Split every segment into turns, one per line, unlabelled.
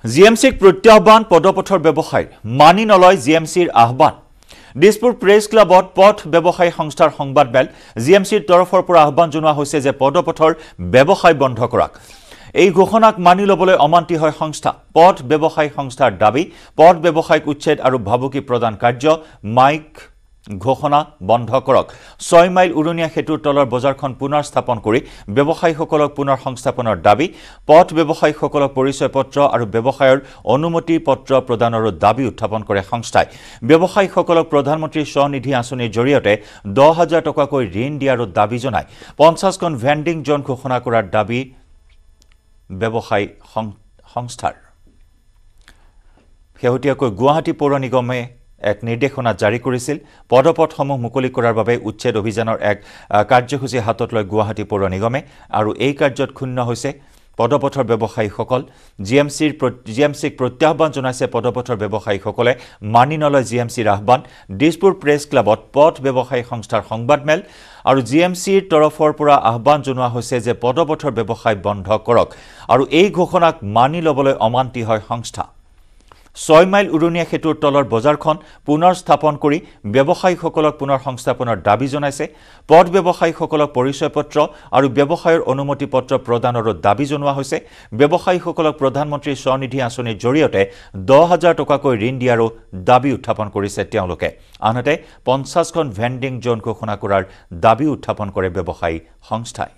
GMCক প্ৰত্যাহ্বান পদপথৰ ব্যৱসায় মানি নলয় GMCৰ আহ্বান Dispur প্ৰেছ ক্লাবত পথ ব্যৱসায়ী সংস্থাৰ সংবাদমেল GMCৰ তৰফৰ পৰা আহ্বান জনোৱা হৈছে যে পদপথৰ ব্যৱসায় বন্ধ কৰক এই ঘোষণাক মানি লবলৈ অমান্তি হয় সংস্থা পথ ব্যৱসায়ী সংস্থাৰ দাবী পথ ব্যৱসায়িক উচ্ছেদ আৰু ভাবুকি প্ৰদান কাৰ্য মাইক ঘোষণা বন্ধ কৰক 6 মাইল উৰণীয়া হেতুৰ তলৰ বজাৰখন পুনৰ স্থাপন কৰি ব্যৱসায়ীসকলক পুনৰ সংস্থাপনৰ দাবী পথ ব্যৱসায়ীসকলক পৰিচয় পত্ৰ আৰু ব্যৱসায়ৰ অনুমতি পত্ৰ প্ৰদানৰ দাবী উত্থাপন কৰে সংস্থাই ব্যৱসায়ীসকলক প্ৰধানমন্ত্ৰী স্বনিধি আঁচনিৰ জৰিয়তে 10000 টকাকৈ ঋণ দিয়াৰ দাবী জনায় 50 খন ভেন্ডিং জোন ঘোষণা কৰাৰ দাবী ব্যৱসায়ী সংস্থাৰ শেহতীয়াকৈ গুৱাহাটী পৌৰ নিগমে এক নিৰ্দেশনা জাৰি কৰিছিল পদপথসমূহ মুকলি কৰাৰ বাবে উচ্ছেদ অভিযানৰ এক কাৰ্যসূচী হাতত লৈ গুৱাহাটী পৌৰ নিগমে আৰু এই কাৰ্যত ক্ষুণ্ণ হৈছে পদপথৰ ব্যৱসায়ীসকল GMCক প্ৰত্যাহ্বান জনাইছে পদপথৰ ব্যৱসায়ীসকলে মানি নলয় GMCৰ আহ্বান দিছপুৰ প্ৰেছ ক্লাবত পথ ব্যৱসায়ী সংস্থাৰ সংবাদমেল আৰু GMCৰ তৰফৰ পৰা আহ্বান জনোৱা হৈছে যে পদপথৰ ব্যৱসায় বন্ধ কৰক আৰু এই ঘোষণাক মানি লবলৈ অমান্তি হয় সংস্থা 6 মাইল উৰণীয়া হেতুৰ তলৰ বজাৰখন পুনৰ স্থাপন কৰি ব্যৱসায়ীসকলক পুনৰ সংস্থাপনৰ দাবী জনাইছে পথ ব্যৱসায়ীসকলক পৰিচয় পত্ৰ আৰু ব্যৱসায়ৰ অনুমতি পত্ৰ প্ৰদানৰ দাবী জনোৱা হৈছে ব্যৱসায়ীসকলক প্ৰধানমন্ত্ৰী স্বনিধি আঁচনিৰ জৰিয়তে 10000 টকাকৈ ঋণ দিয়াৰ দাবী উত্থাপন কৰিছে তেওঁলোকে আনহাতে 50 খন ভেন্ডিং জোন ঘোষণা কৰাৰ দাবী উত্থাপন কৰে ব্যৱসায়ী সংস্থাই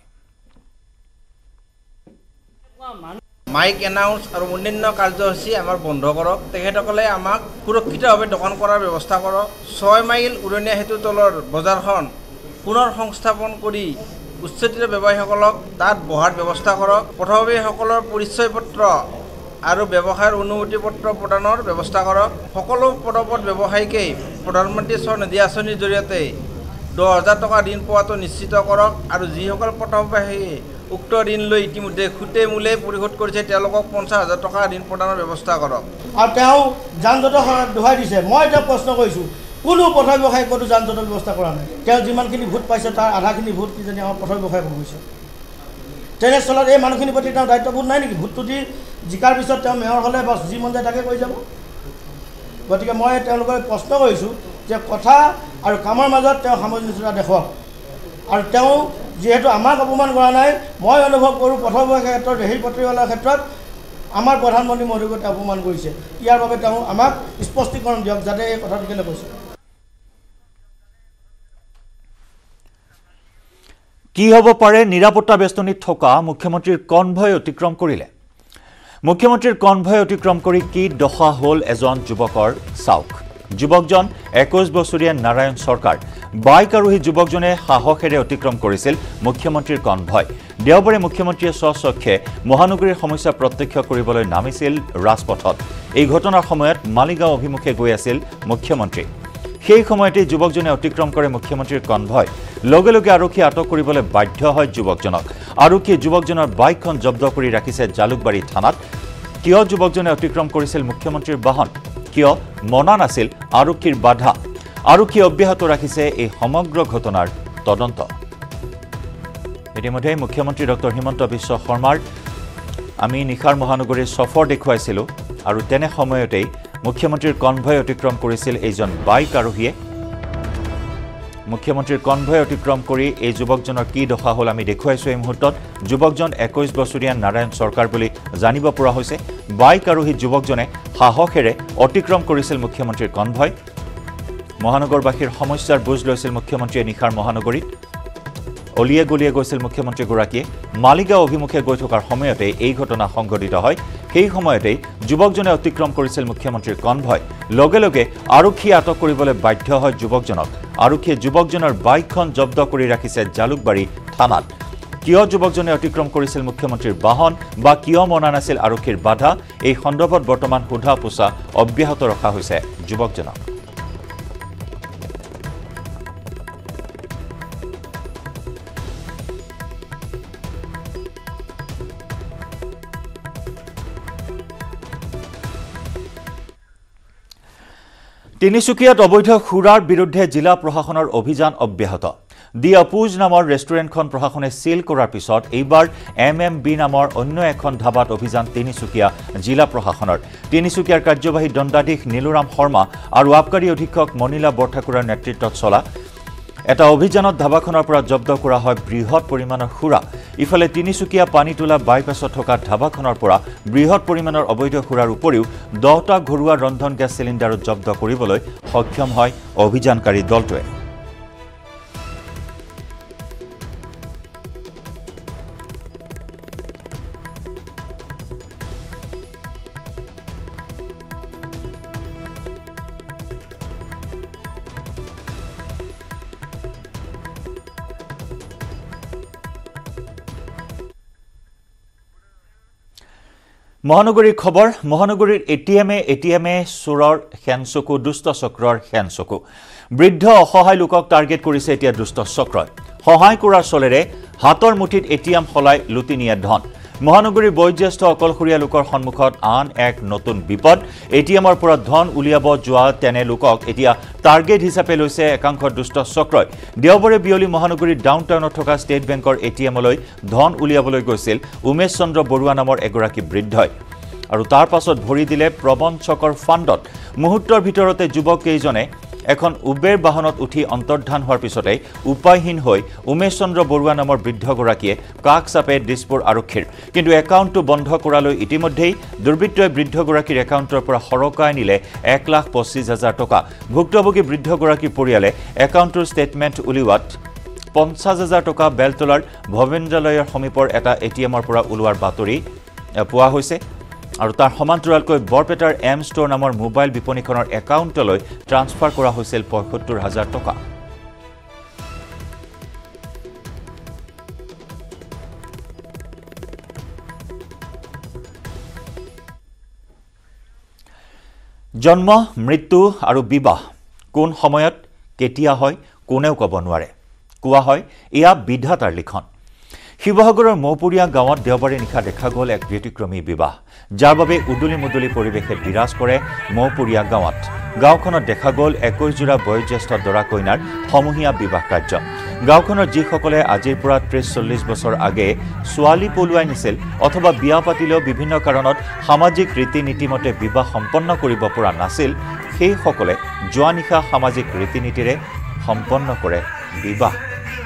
মাইক এনাউন্স আৰু অন্যান্য কাৰ্যসূচী আমাৰ বন্ধ কৰক তেখেতসকলে আমাক সুৰক্ষিতভাৱে দোকান কৰাৰ ব্যৱস্থা কৰক 6 মাইল উৰণীয়া হেতুৰ তলৰ বজাৰখন পুনৰ সংস্থাপন কৰি উচ্ছেদিত ব্যৱসায়ীসকলক তাত বহাৰ ব্যৱস্থা কৰক পথবাহীসকলৰ পৰিচয় পত্ৰ আৰু ব্যৱসায়ৰ অনুমতি পত্ৰ প্ৰদানৰ ব্যৱস্থা কৰক সকলো পদপথ ব্যৱসায়ীকে প্ৰধানমন্ত্ৰী স্বনিধি আঁচনিৰ জৰিয়তে 10000 টকা ঋণ পোৱাটো নিশ্চিত কৰক আৰু যিসকল পথবাহী উক্ত ঋণ লৈ ইতিমধ্যে খুঁটে মূলে পৰিশোধ কৰিছে তেওঁলোকক 50000 টকা ঋণ প্ৰদানৰ ব্যৱস্থা কৰক
আৰু তেওঁ যান-জঁট দোহাই দিছে মই এটা প্ৰশ্ন কৰিছোঁ কোনো পথ ব্যৱসায়ী কোনো যান-জঁটৰ ব্যৱস্থা কৰা নাই তেওঁ যিমানখিনি ভোট পাইছে তাৰ আধাখিনি ভোট কিজানি আমাৰ পথ ব্যৱসায় কৰিছে তেনেস্থলত এই মানুহখিনিৰ প্ৰতি তেওঁ দায়িত্ববোধ নাই নেকি ভোটটো দি জিকাৰ পিছত তেওঁ মেয়ৰ হ'লে বা যি মন যায় তাকে কৰি যাব গতিকে মই তেওঁলোকক প্ৰশ্ন কৰিছোঁ যে কথা আৰু কামৰ মাজত তেওঁ সামঞ্জস্যতা দেখুৱাওক আৰু তেওঁ যেহেতু আমাক অপমান কৰা নাই মই অনুভৱ কৰোঁ পথ ব্যৱসায়ৰ ক্ষেত্ৰত ৰেহিৰ পত্ৰীৱালাৰ ক্ষেত্ৰত আমাৰ প্ৰধানমন্ত্ৰী মহোদয়ক অপমান কৰিছে ইয়াৰ বাবে তেওঁ আমাক স্পষ্টীকৰণ দিয়ক যাতে এই কথাটো কেলৈ কৈছে
কি হ'ব পাৰে নিৰাপত্তা বেষ্টনীত থকা মুখ্যমন্ত্ৰীৰ কনভয় অতিক্ৰম কৰিলে মুখ্যমন্ত্ৰীৰ কনভয় অতিক্ৰম কৰি কি দশা হ'ল এজন যুৱকৰ চাওক যুৱকজন 21 বছৰীয়া নাৰায়ণ সৰকাৰ বাইক আৰোহী যুৱকজনে সাহসেৰে অতিক্ৰম কৰিছিল মুখ্যমন্ত্ৰীৰ কনভয় দেওবাৰে মুখ্যমন্ত্ৰীয়ে স্বচক্ষে মহানগৰীৰ সমস্যা প্ৰত্যক্ষ কৰিবলৈ নামিছিল ৰাজপথত এই ঘটনাৰ সময়ত মালিগাঁও অভিমুখে গৈ আছিল মুখ্যমন্ত্ৰী সেই সময়তে যুৱকজনে অতিক্ৰম কৰে মুখ্যমন্ত্ৰীৰ কনভয় লগে লগে আৰক্ষী আটক কৰিবলৈ বাধ্য হয় যুৱকজনক আৰক্ষীয়ে যুৱকজনৰ বাইকখন জব্দ কৰি ৰাখিছে জালুকবাৰী থানাত কিয় যুৱকজনে অতিক্ৰম কৰিছিল মুখ্যমন্ত্ৰীৰ বাহন কিয় মনা নাছিল আৰক্ষীৰ বাধা আৰক্ষী অব্যাহত ৰাখিছে এই সমগ্ৰ ঘটনাৰ তদন্ত ইতিমধ্যে মুখ্যমন্ত্ৰী ডক্টৰ হিমন্ত বিশ্ব শৰ্মাৰ আমি নিখাৰ মহানগৰীৰ সফৰ দেখুৱাইছিলোঁ আৰু তেনে সময়তেই মুখ্যমন্ত্ৰীৰ কনভয় অতিক্ৰম কৰিছিল এইজন বাইক আৰোহীয়ে মুখ্যমন্ত্ৰীৰ কনভয় অতিক্ৰম কৰি এই যুৱকজনৰ কি দশা হ'ল আমি দেখুৱাইছোঁ এই মুহূৰ্তত যুৱকজন 21 বছৰীয়া নাৰায়ণ সৰকাৰ বুলি জানিব পৰা হৈছে বাইক আৰোহী যুৱকজনে সাহসেৰে অতিক্ৰম কৰিছিল মুখ্যমন্ত্ৰীৰ কনভয় মহানগৰবাসীৰ সমস্যাৰ বুজ লৈছিল মুখ্যমন্ত্ৰীয়ে নিখাৰ মহানগৰীত অলিয়ে গলিয়ে গৈছিল মুখ্যমন্ত্ৰীগৰাকীয়ে মালিগাঁও অভিমুখে গৈ থকাৰ সময়তে এই ঘটনা সংঘটিত হয় সেই সময়তেই যুৱকজনে অতিক্ৰম কৰিছিল মুখ্যমন্ত্ৰীৰ কনভয় লগে লগে আৰক্ষী আটক কৰিবলৈ বাধ্য হয় যুৱকজনক আৰক্ষীয়ে যুৱকজনৰ বাইকখন জব্দ কৰি ৰাখিছে জালুকবাৰী থানাত কিয় যুৱকজনে অতিক্ৰম কৰিছিল মুখ্যমন্ত্ৰীৰ বাহন বা কিয় মনা নাছিল আৰক্ষীৰ বাধা এই সন্দৰ্ভত বৰ্তমান সোধা পোছা অব্যাহত ৰখা হৈছে যুৱকজনক তিনিচুকীয়াত অবৈধ খুৰাৰ বিৰুদ্ধে জিলা প্ৰশাসনৰ অভিযান অব্যাহত দি আপুজ নামৰ ৰেষ্টুৰেণ্টখন প্ৰশাসনে সিল কৰাৰ পিছত এইবাৰ MMB নামৰ অন্য এখন ধাবাত অভিযান তিনিচুকীয়া জিলা প্ৰশাসনৰ তিনিচুকীয়াৰ কাৰ্যবাহী দণ্ডাধীশ নীলুৰাম শৰ্মা আৰু আবকাৰী অধীক্ষক মনিলা বৰঠাকুৰৰ নেতৃত্বত চলা এটা অভিযানত ধাবাখনৰ পৰা জব্দ কৰা হয় বৃহৎ পৰিমাণৰ খুৰা ইফালে তিনিচুকীয়া পানীতোলা বাইপাছত থকা ধাবাখনৰ পৰা বৃহৎ পৰিমাণৰ অবৈধ খুৰাৰ উপৰিও 10টা ঘৰুৱা ৰন্ধন গেছ চিলিণ্ডাৰো জব্দ কৰিবলৈ সক্ষম হয় অভিযানকাৰী দলটোৱে মহানগৰীৰ খবৰ মহানগৰীৰ এটিএমে চোৰৰ খেনচকু দুষ্ট চক্ৰৰ খেনচকু বৃদ্ধ অসহায় লোকক টাৰ্গেট কৰিছে এতিয়া দুষ্ট চক্ৰই সহায় কৰাৰ চলেৰে হাতৰ মুঠিত এটিএম খলাই লুটি নিয়ে ধন মহানগৰীৰ বয়োজ্যেষ্ঠ অকলশৰীয়া লোকৰ সন্মুখত আন এক নতুন বিপদ এটিএমৰ পৰা ধন উলিয়াব যোৱা তেনে লোকক এতিয়া টাৰ্গেট হিচাপে লৈছে একাংশ দুষ্ট চক্ৰই দেওবাৰে বিয়লি মহানগৰীৰ ডাউনটাউনত থকা ষ্টেট বেংকৰ এটিএমলৈ ধন উলিয়াবলৈ গৈছিল উমেশ চন্দ্ৰ বৰুৱা নামৰ এগৰাকী বৃদ্ধই আৰু তাৰ পাছত ভৰি দিলে প্ৰবঞ্চকৰ ফাণ্ডত মুহূৰ্তৰ ভিতৰতে যুৱক কেইজনে এখন উবেৰ বাহনত উঠি অন্তৰ্ধান হোৱাৰ পিছতে উপায়হীন হৈ উমেশ চন্দ্ৰ বৰুৱা নামৰ বৃদ্ধগৰাকীয়ে কাষ চাপে দিছপুৰ আৰক্ষীৰ কিন্তু একাউণ্টটো বন্ধ কৰালৈ ইতিমধ্যেই দুৰ্বৃত্তই বৃদ্ধগৰাকীৰ একাউণ্টৰ পৰা সৰকাই নিলে 1,25,000 টকা ভুক্তভোগী বৃদ্ধগৰাকীৰ পৰিয়ালে একাউণ্টৰ ষ্টেটমেণ্ট উলিওৱাত 50,000 টকা বেলতলাৰ ভৱেন্দ্ৰালয়ৰ সমীপৰ এটা এটিএমৰ পৰা ওলোৱাৰ বাতৰি পোৱা হৈছে আৰু তাৰ সমান্তৰালকৈ বৰপেটাৰ এম ষ্ট'ৰ নামৰ মোবাইল বিপণীখনৰ একাউণ্টলৈ ট্ৰান্সফাৰ কৰা হৈছিল 75,000 টকা জন্ম মৃত্যু আৰু বিবাহ কোন সময়ত কেতিয়া হয় কোনেও ক'ব নোৱাৰে কোৱা হয় এয়া বিধাতাৰ লিখন শিৱসাগৰৰ মৌপুৰীয়া গাঁৱত দেওবাৰে নিশা দেখা গ'ল এক ব্যতিক্ৰমী বিবাহ যাৰ বাবে উদুলি মুদুলি পৰিৱেশে বিৰাজ কৰে মৌপুৰীয়া গাঁৱত গাঁওখনত দেখা গ'ল 21 জোৰা বয়োজ্যেষ্ঠ দৰা কইনাৰ সমূহীয়া বিবাহ কাৰ্য গাঁওখনৰ যিসকলে আজিৰ পৰা 30-40 বছৰ আগে ছোৱালী পলুৱাই নিছিল অথবা বিয়া পাতিলেও বিভিন্ন কাৰণত সামাজিক ৰীতি নীতিমতে বিবাহ সম্পন্ন কৰিব পৰা নাছিল সেই সকলে যোৱা নিশা সামাজিক ৰীতি নীতিৰে সম্পন্ন কৰে বিবাহ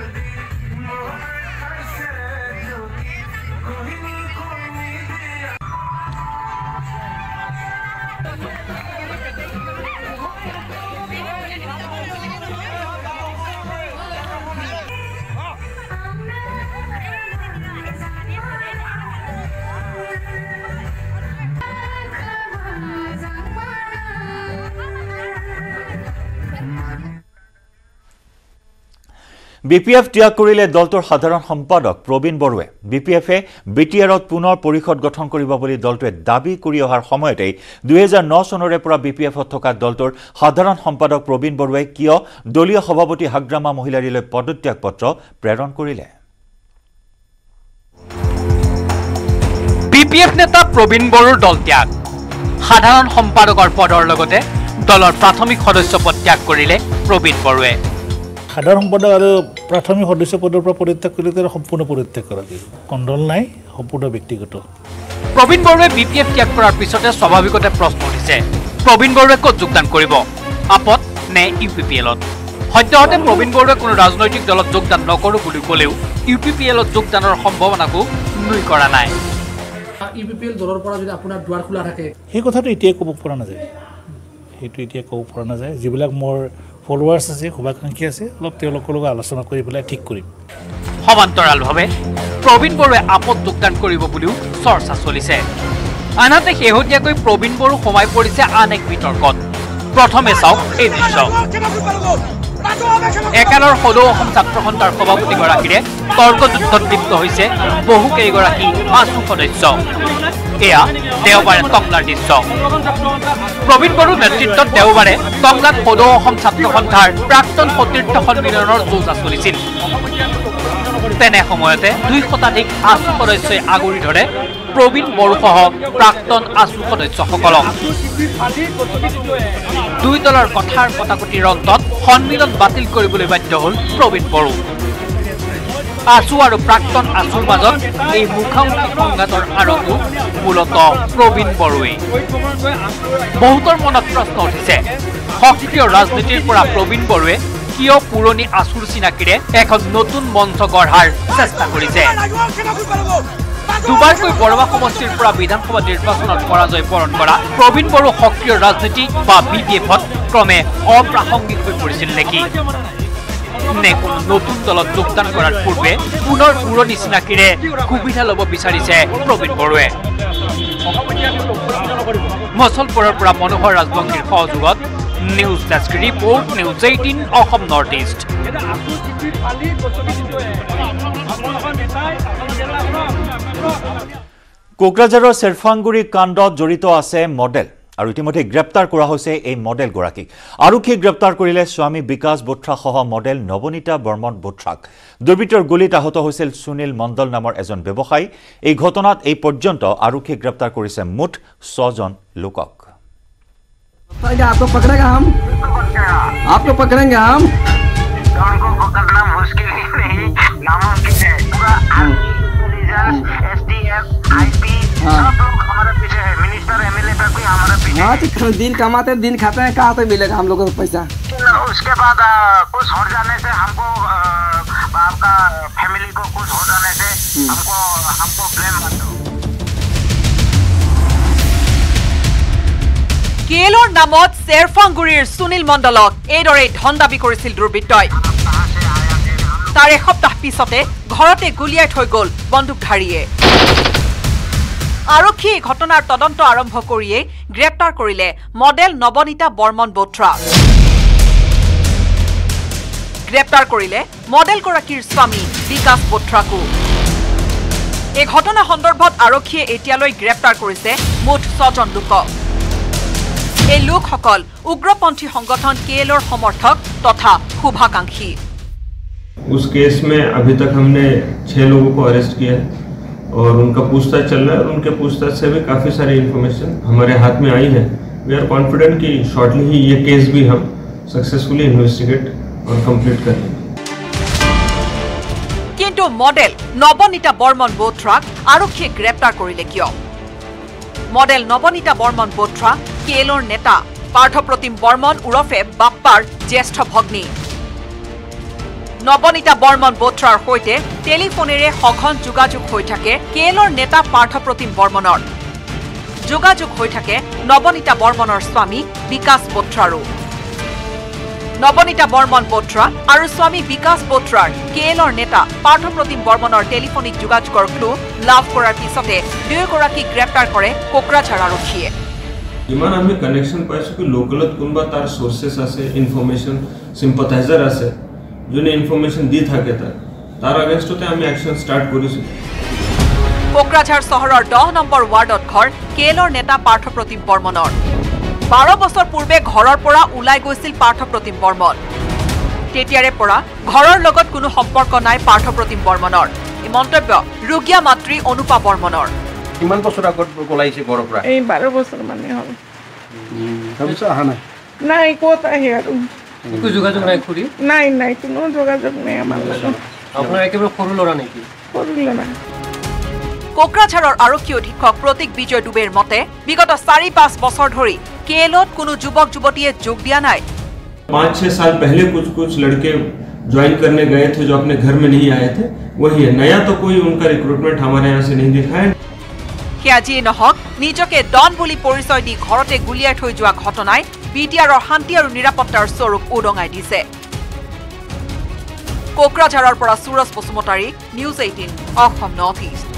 BPF ত্যাগ কৰিলে দলটোৰ সাধাৰণ সম্পাদক প্ৰবীণ বৰুৱে BPFে BTRত পুনৰ পৰিষদ গঠন কৰিব বুলি দলটোৱে দাবী কৰি অহাৰ সময়তে 2009 চনৰে পৰা BPFত থকা দলটোৰ সাধাৰণ সম্পাদক প্ৰবীণ বৰুৱে কিয় দলীয় সভাপতি হাগ্ৰামা মহিলাৰীলৈ পদত্যাগ পত্ৰ প্ৰেৰণ কৰিলে
BPF নেতা প্ৰবীণ বৰুৰ দল ত্যাগ সাধাৰণ সম্পাদকৰ পদৰ লগতে দলৰ প্ৰাথমিক সদস্য পদ ত্যাগ কৰিলে প্ৰবীণ বৰুৱে
সাধাৰণ সম্পাদক আৰু প্ৰাথমিক সদস্য পদৰ পৰা পদত্যাগ কৰিলে তাৰ সম্পূৰ্ণ পদত্যাগ কৰা কণ্ডল নাই সম্পূৰ্ণ ব্যক্তিগত
প্ৰবীণ বৰুৱে BPF ত্যাগ কৰাৰ পিছতে স্বাভাৱিকতে প্ৰশ্ন উঠিছে প্ৰবীণ বৰুৱে ক'ত যোগদান কৰিব আপত নে UPPLত সদ্যহতে প্ৰবীণ বৰুৱে কোনো ৰাজনৈতিক দলত যোগদান নকৰো বুলি ক'লেও UPPLত যোগদানৰ সম্ভাৱনাকো নুই কৰা নাই
UPPL দলৰ পৰা যদি আপোনাৰ দুৱাৰ খোলা থাকে
সেই কথাটো এতিয়া ক'ব পৰা নাযায় সেইটো এতিয়া ক'ব পৰা নাযায় যিবিলাক মোৰ ফলোৱাৰ্ছ আছে শুভাকাংক্ষী আছে অলপ তেওঁলোকৰ লগত আলোচনা কৰি পেলাই ঠিক কৰিম
সমান্তৰালভাৱে প্ৰবীণ বৰুৱে আপত যোগদান কৰিব বুলিও চৰ্চা চলিছে আনহাতে শেহতীয়াকৈ প্ৰবীণ বৰু সোমাই পৰিছে আন এক বিতৰ্কত প্ৰথমে চাওক এই দৃশ্য একালৰ সদৌ অসম ছাত্ৰ সন্থাৰ সভাপতিগৰাকীৰে তৰ্কযুদ্ধত লিপ্ত হৈছে বহু কেইগৰাকী আছু সদস্য এয়া দেওবাৰে টংলাৰ দৃশ্য প্ৰবীণ বৰুৰ নেতৃত্বত দেওবাৰে টংলাত সদৌ অসম ছাত্ৰ সন্থাৰ প্ৰাক্তন সতীৰ্থ সন্মিলনৰ যোজা চলিছিল তেনে সময়তে 2 শতাধিক আছু সদস্যই আগুৰি ধৰে প্ৰবীণ বৰুসহ প্ৰাক্তন আছু সদস্যসকলক দুই দলৰ কথাৰ কটাকটিৰ অন্তত সন্মিলন বাতিল কৰিবলৈ বাধ্য হ'ল প্ৰবীণ বৰু আছু আৰু প্ৰাক্তন আছুৰ মাজত এই মুখামুখি সংঘাতৰ আৰম্ভ মূলতঃ প্ৰবীণ বড়োৱে বহুতৰ মনত প্ৰশ্ন উঠিছে সক্ৰিয় ৰাজনীতিৰ পৰা প্ৰবীণ বড়োৱে কিয় পুৰণি আছুৰ চিনাকিৰে এখন নতুন মঞ্চ গঢ়াৰ চেষ্টা কৰিছে দুবাৰকৈ বৰুৱা সমষ্টিৰ পৰা বিধানসভা নিৰ্বাচনত পৰাজয় বৰণ কৰা প্ৰবীণ বড়ো সক্ৰিয় ৰাজনীতি বা BPFত ক্ৰমে অপ্ৰাসংগিক হৈ পৰিছিল নেকি নে কোনো নতুন দলত যোগদান কৰাৰ পূৰ্বে পুনৰ পুৰণি চিনাকিৰে সুবিধা ল'ব বিচাৰিছে প্ৰবীণ বড়োৱে মছলপুৰৰ পৰা মনোহৰ ৰাজবংশীৰ সহযোগত news desk report News18 Assam north east
কোকৰাঝাৰৰ চেৰফাংগুৰি কাণ্ডত জড়িত আছে মডেল আৰু ইতিমধ্যে গ্ৰেপ্তাৰ কৰা হৈছে এই মডেল গৰাকীক আৰক্ষীয়ে গ্ৰেপ্তাৰ কৰিলে স্বামী বিকাশ বোথ্ৰা সহ মডেল নবনীতা বৰ্মন বোথ্ৰাক দুৰ্বৃত্তৰ গুলীত আহত হৈছিল সুনীল মণ্ডল নামৰ এজন ব্যৱসায়ী এই ঘটনাত এই পৰ্যন্ত আৰক্ষীয়ে গ্ৰেপ্তাৰ কৰিছে মুঠ 6 জন লোকক
आपको पकड़ेगा हम आपको पकड़ेंगे हम
उनको पकड़ना मुश्किल ही नहीं नामुमकिन है पूरा SDF IP सब लोग हमारे पीछे है मिनिस्टर MLA तक भी हमारे पीछे
हाँ तो दिन कमाते दिन खाते हैं कहाँ से मिलेगा हम लोगों को पैसा
उसके बाद कुछ हो जाने से हमको आपका फैमिली को कुछ हो जाने से हमको ब्लेम मत दो
কেলৰ নামত চেৰফাংগুৰিৰ সুনীল মণ্ডলক এইদৰে ধন দাবী কৰিছিল দুৰ্বৃত্তই তাৰ এসপ্তাহ পিছতে ঘৰতে গুলিয়াই থৈ গ'ল বন্দুকধাৰীয়ে আৰক্ষীয়ে ঘটনাৰ তদন্ত আৰম্ভ কৰিয়ে গ্ৰেপ্তাৰ কৰিলে মডেল নবনীতা বৰ্মন বোথ্ৰা গ্ৰেপ্তাৰ কৰিলে মডেল গৰাকীৰ স্বামী বিকাশ বোথ্ৰাকো এই ঘটনা সন্দৰ্ভত আৰক্ষীয়ে এতিয়ালৈ গ্ৰেপ্তাৰ কৰিছে মুঠ 6 জন লোকক এই লোকসকল উগ্ৰপন্থী সংগঠন কেলৰ সমৰ্থক তথা শুভাকাংক্ষী
उस केस में अभी तक हमने 6 लोगों को अरेस्ट किया है और उनका पूछताछ चल रहा है और उनके पूछताछ से भी काफ़ी सारी इन्फॉर्मेशन हमारे हाथ में आई है वी आर कॉन्फिडेंट कि शॉर्टली ही ये केस भी हम सक्सेसफुली इन्वेस्टिगेट और कंप्लीट कर लेंगे
किंतु मॉडल नवनीता बर्मन बोथ्राक आरक्षीये ग्रेप्तार करिले किय मॉडल नवनीता बर्मन बोथ्रा केলৰ नेता पार्थप्रतिम बर्मन उरफे बाप्पार ज्येष्ठ भग्नी নবনীতা বৰ্মন বোথ্ৰাৰ সৈতে টেলিফোনেৰে সঘন যোগাযোগ হৈ থাকে কেলৰ নেতা পাৰ্থপ্ৰতিম বৰ্মনৰ যোগাযোগ হৈ থাকে নবনীতা বৰ্মনৰ স্বামী বিকাশ বোথ্ৰাৰো নবনীতা বৰ্মন বোথ্ৰা আৰু স্বামী বিকাশ বোথ্ৰাৰ কেলৰ নেতা পাৰ্থপ্ৰতিম বৰ্মনৰ টেলিফোনিক যোগাযোগৰ ক্লু লাভ কৰাৰ পিছতে দুয়োগৰাকী গ্ৰেপ্তাৰ কৰে কোকৰাঝাৰ আৰক্ষীয়ে
ইমান আমি কানেকশ্যন পাইছো কি লোকেলত কোনবা তাৰ সোৰ্সেস আছে ইনফৰমেশন সিম্পাথাইজাৰ আছে যোনে ইনফৰমেশন দি থাকে তাৰ আগেষ্টতে আমি অ্যাকশন স্টাৰ্ট কৰিছো
কোকৰাঝাৰ চহৰৰ 10 নম্বৰ ৱাৰ্ডত ঘৰ কেলৰ নেতা পাৰ্থপ্ৰতিম বৰ্মনৰ 12 বছৰ পূৰ্বে ঘৰৰ পৰা উলাই গৈছিল পাৰ্থপ্ৰতিম বৰ্মন তেতিয়াৰে পৰা ঘৰৰ লগত কোনো সম্পৰ্ক নাই পাৰ্থপ্ৰতিম বৰ্মনৰ এই মন্তব্য ৰুগিয়া মাতৃ অনুপা বৰ্মনৰ
কিমান বছৰ আগত গলাইছে ঘৰৰ পৰা
এই 12 বছৰ মানে হ'ল
তাৰপিছত আহা নাই
নাই ক'ত আহে আৰু
একো যোগাযোগ নাই খুৰি
নাই কোনো যোগাযোগ নাই আমাৰ লগত
আপোনাৰ একেবাৰে সৰু ল'ৰা নেকি
সৰু ল'ৰা
কোকৰাঝাৰৰ আৰক্ষী অধীক্ষক প্ৰতীক বিজয় দুবেৰ মতে বিগত 4-5 বছৰ ধৰি কেলত কোনো যুৱক যুৱতীয়ে যোগ দিয়া নাই
5-6 साल पहले कुछ लड़के ज्वाइन करने गए थे जो अपने घर में नहीं आए थे वही है नया तो कोई उनका रिक्रूटमेंट हमारे यहाँ से नहीं दिखा है
কিয়াজিয়ে নহক নিজকে ডন বুলি পৰিচয় দি ঘৰতে গুলিয়াই থৈ যোৱা ঘটনাই বিটিআৰৰ শান্তি আৰু নিৰাপত্তাৰ স্বৰূপ উদঙাই দিছে কোকৰাঝাৰৰ পৰা Suraj Basumatary news 18 Assam north east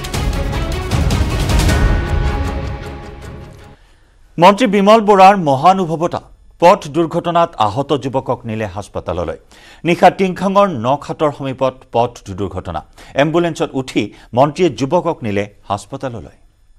মন্ত্ৰী বিমল বৰাৰ মহানুভৱতা পথ দুৰ্ঘটনাত আহত যুৱকক নিলে হাস্পতাললৈ নিশা টিংখাঙৰ নখাটৰ সমীপত পথ দুৰ্ঘটনা এম্বুলেন্সত উঠি মন্ত্ৰীয়ে যুৱকক নিলে হাস্পতাললৈ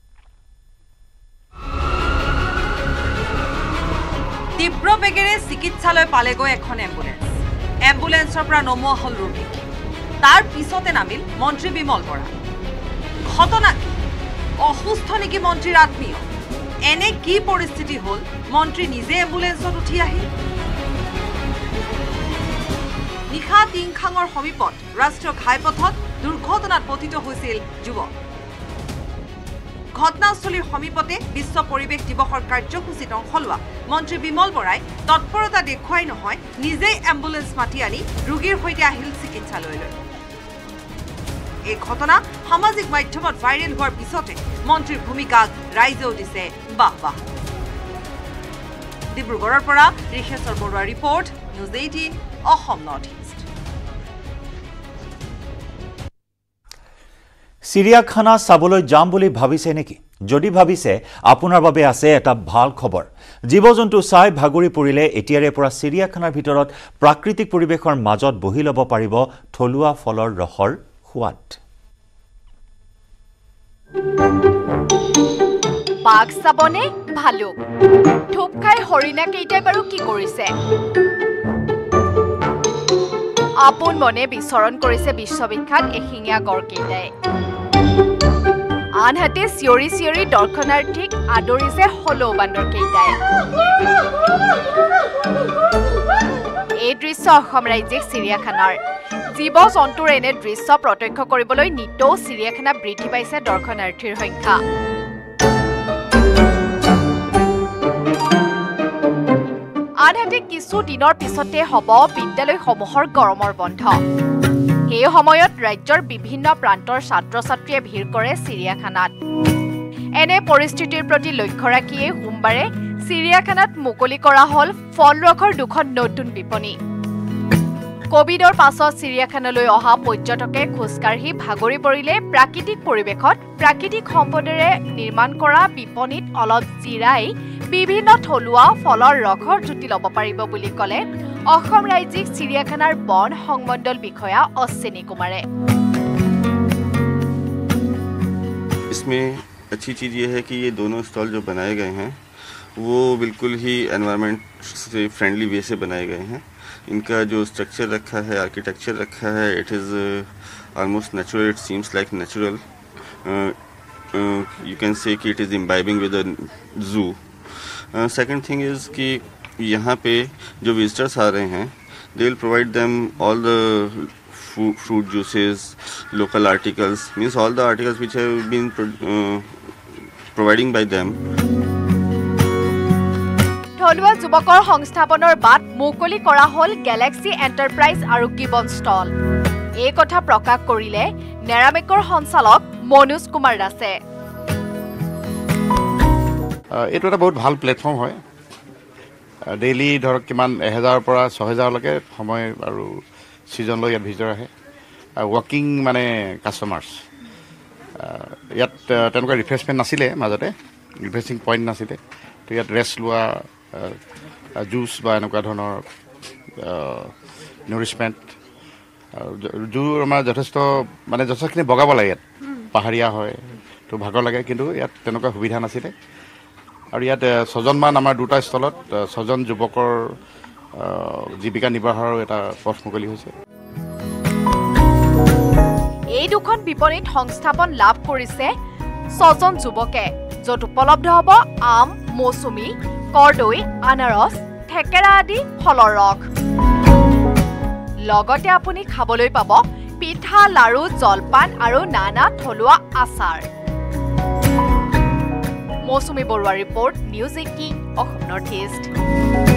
তীব্ৰ বেগেৰে চিকিৎসালয় পালেগৈ এখন এম্বুলেন্সৰ পৰা নমোৱা হল ৰোগী তাৰ পিছতে নামিল মন্ত্ৰী বিমল বৰা ঘটনা কি অসুস্থ নেকি মন্ত্ৰীৰ আত্মীয় এনে কি পৰিস্থিতি হল মন্ত্ৰী নিজে এম্বুলেন্সত উঠি আহিল নিশা টিংখাঙৰ সমীপত ৰাষ্ট্ৰীয় ঘাইপথত দুৰ্ঘটনাত পতিত হৈছিল যুৱক ঘটনাস্থলীৰ সমীপতে বিশ্ব পৰিৱেশ দিৱসৰ কাৰ্যসূচীত অংশ লোৱা মন্ত্ৰী বিমল বৰাই তৎপৰতা দেখুৱাই নহয় নিজেই এম্বুলেন্স মাতি আনি ৰোগীৰ সৈতে আহিল চিকিৎসালয়লৈ এই ঘটনা সামাজিক মাধ্যমত ভাইৰেল হোৱাৰ পিছতে মন্ত্ৰীৰ ভূমিকাক ৰাইজেও দিছে বাহ ডিব্ৰুগড়ৰ পৰা ঋষেশ্বৰ বৰুৱাৰ report news 18 Assam north east
চিৰিয়াখানা চাবলৈ যাম বুলি ভাবিছে নেকি যদি ভাবিছে আপোনাৰ বাবে আছে এটা ভাল খবৰ জীৱ-জন্তু চাই ভাগৰি পৰিলে এতিয়াৰে পৰা চিৰিয়াখানাৰ ভিতৰত প্ৰাকৃতিক পৰিৱেশৰ মাজত বহি ল'ব পাৰিব থলুৱা ফলৰ ৰসৰ সোৱাদ
বাঘ চাবনে ভালুক থুপ খাই হৰিণা কেইটাই বাৰু কি কৰিছে আপোন মনে বিচৰণ কৰিছে বিশ্ববিখ্যাত এশিঙীয়া গড় কেইটাই আনহাতে চিঞৰি চিঞৰি দৰ্শনাৰ্থীক আদৰিছে হলৌ বান্দৰ কেইটাই এই দৃশ্য অসম ৰাজ্যিক চিৰিয়াখানাৰ জীৱ-জন্তুৰ এনে দৃশ্য প্ৰত্যক্ষ কৰিবলৈ নিতৌ চিৰিয়াখানা বৃদ্ধি পাইছে দৰ্শনাৰ্থীৰ সংখ্যা আনহাতে কিছু দিনৰ পিছতে হ'ব বিদ্যালয়সমূহৰ গৰমৰ বন্ধ এই সময়ত ৰাজ্যৰ বিভিন্ন প্ৰান্তৰ ছাত্ৰ-ছাত্ৰীয়ে ভিৰ কৰে চিৰিয়াখানাত এনে পৰিস্থিতিৰ প্ৰতি লক্ষ্য ৰাখিয়ে সোমবাৰে চিৰিয়াখানাত মুকলি কৰা হ'ল ফলৰসৰ দুখন নতুন বিপণী কোভিডৰ পাছত চিৰিয়াখানালৈ অহা পৰ্যটকে খোজকাঢ়ি ভাগৰি পৰিলে প্ৰাকৃতিক পৰিৱেশত প্ৰাকৃতিক সম্পদেৰে নিৰ্মাণ কৰা বিপণীত অলপ জিৰাই বিভিন্ন থলুৱা ফলৰ ৰসৰ জুতি ল'ব পাৰিব বুলি ক'লে অসম ৰাজ্যিক চিৰিয়াখানাৰ বন সংমণ্ডল বিষয়া অশ্বিনী কুমাৰে
इसमें अच्छी चीज़ ये है कि ये दोनों स्टॉल जो बनाए गए हैं वो बिल्कुल ही एनवायरनमेंट से फ्रेंडली वे से बनाए गए हैं इनका जो स्ट्रक्चर रखा है आर्किटेक्चर रखा है it is almost natural it seems like natural you can say कि it is imbibing with a zoo second thing is कि यहाँ पे जो विजिटर्स आ रहे हैं they will provide them all the fruit juices local articles means all the articles which have been providing by them
থলুৱা যুৱকৰ সংস্থাপনৰ বাট মুকলি কৰা হ'ল গেলেক্সি এণ্টাৰপ্ৰাইজ আৰু গিবন ষ্টল এই কথা প্ৰকাশ কৰিলে নেৰামেকৰ সঞ্চালক মনোজ কুমাৰ দাসে
এইটো এটা বহুত ভাল প্লেটফৰ্ম হয় ডেইলি ধৰক কিমান 1000 পৰা 6000 লৈকে সময় আৰু সিজন লৈ ইয়াত ভিজিটৰ আহে ৱাকিং মানে কাষ্টমাৰ্ছ ইয়াত তেনেকুৱা ৰিফ্ৰেছমেণ্ট নাছিলে মাজতে ৰিফ্ৰেছিং পইণ্ট নাছিলে তো ইয়াত ৰেষ্ট লোৱা জুচ বা এনেকুৱা ধৰণৰ নাৰিছমেণ্ট জুৰ আমাৰ যথেষ্টখিনি বগাব লাগে ইয়াত পাহাৰীয়া হয় তো ভাগৰ লাগে কিন্তু ইয়াত তেনেকুৱা সুবিধা নাছিলে আৰু ইয়াত 6জনমান আমাৰ দুটা স্থলত 6জন যুৱকৰ জীৱিকা নিৰ্বাহৰ এটা পথ মুকলি হৈছে
এই দুখন বিপণীত সংস্থাপন লাভ কৰিছে 6জন যুৱকে য'ত উপলব্ধ হ'ব আম মৌচুমী কৰদৈ আনাৰস থেকেৰা আদি ফলৰ ৰস লগতে আপুনি খাবলৈ পাব পিঠা লাৰু জলপান আৰু নানা থলুৱা আচাৰ মৌচুমী বৰুৱাৰ report news 18 Assam north east